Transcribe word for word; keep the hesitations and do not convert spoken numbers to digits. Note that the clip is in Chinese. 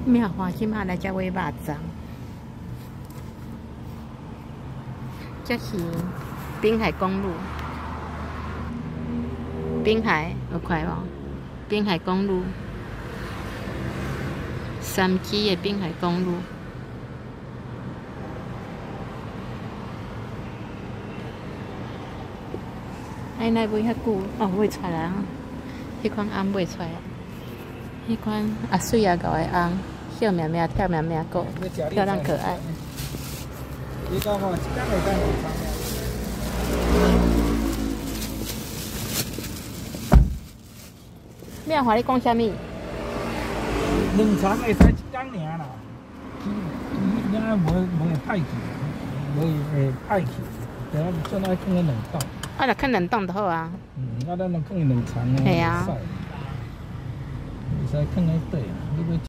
庙花今嘛来遮买肉粽，这是滨海公路，滨海有看无？滨海公路，三支的滨海公路。哎，那买遐久，哦，买出来啊！迄款红买出来，迄款啊水啊狗的红，笑喵喵、跳喵喵狗，漂亮可爱。 你讲吼，一天会当两餐庙华，你讲啥物？ 两餐会使一天尔啦，其他无无会歹去，无会歹去，然后算爱放咧两档。 啊，就放冷冻就好啊。 嗯，啊，咱就放两餐啊， 系啊。 会使放咧底啊，你要。